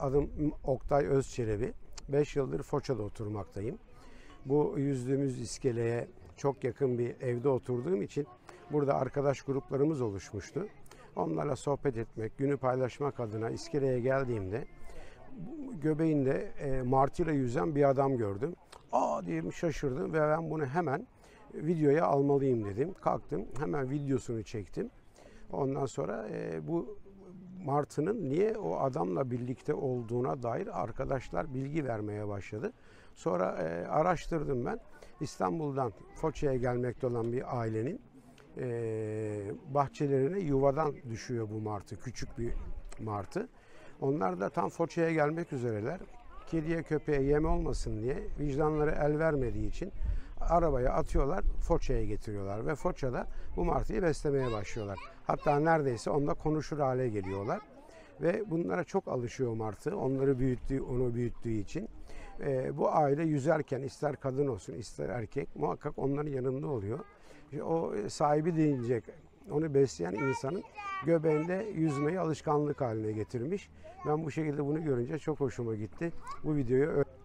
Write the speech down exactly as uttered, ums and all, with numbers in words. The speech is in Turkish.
adım Oktay Özçelebi. beş yıldır Foça'da oturmaktayım. Bu yüzdüğümüz iskeleye çok yakın bir evde oturduğum için burada arkadaş gruplarımız oluşmuştu. Onlarla sohbet etmek, günü paylaşmak adına iskeleye geldiğimde göbeğinde e, martıyla yüzen bir adam gördüm. Aa diye şaşırdım ve ben bunu hemen videoya almalıyım dedim. Kalktım, hemen videosunu çektim. Ondan sonra e, bu martının niye o adamla birlikte olduğuna dair arkadaşlar bilgi vermeye başladı. Sonra e, araştırdım ben. İstanbul'dan Foça'ya gelmekte olan bir ailenin e, bahçelerine yuvadan düşüyor bu martı. Küçük bir martı. Onlar da tam Foça'ya gelmek üzereler. Kediye köpeğe yem olmasın diye vicdanları el vermediği için arabaya atıyorlar, Foça'ya getiriyorlar ve Foça'da bu martıyı beslemeye başlıyorlar. Hatta neredeyse onunla konuşur hale geliyorlar ve bunlara çok alışıyor martı. Onları büyüttüğü, onu büyüttüğü için e, bu aile yüzerken ister kadın olsun ister erkek muhakkak onların yanında oluyor. İşte o sahibi deyince onu besleyen insanın göbeğinde yüzmeyi alışkanlık haline getirmiş. Ben bu şekilde bunu görünce çok hoşuma gitti. Bu videoyu